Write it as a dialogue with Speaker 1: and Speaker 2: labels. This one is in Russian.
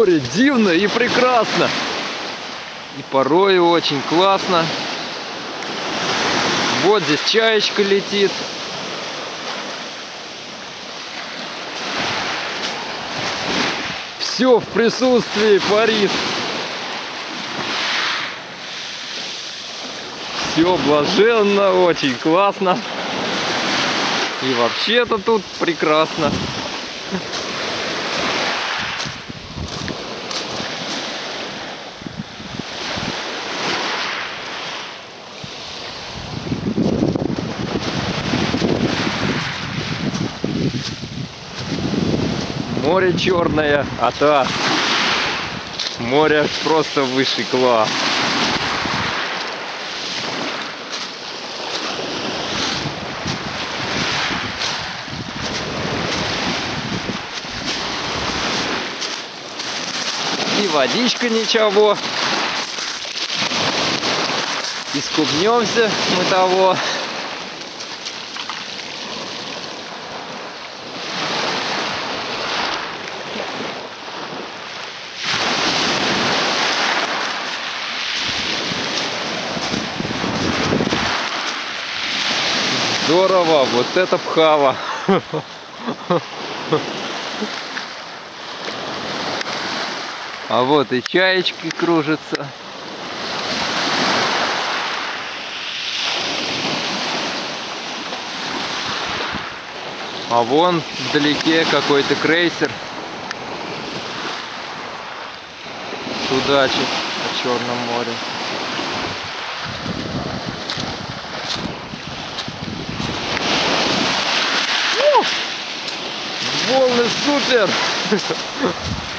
Speaker 1: море дивно и прекрасно. И порой очень классно. Вот здесь чаечка летит. Все в присутствии парит. Все блаженно, очень классно. И вообще-то тут прекрасно. Море черное, Атас. Море просто высший класс. И водичка ничего. Искупнемся мы того. Здорово, вот это пхава. А вот и чаечки кружатся. А вон вдалеке какой-то крейсер. Судачит о Черном море. Волны супер!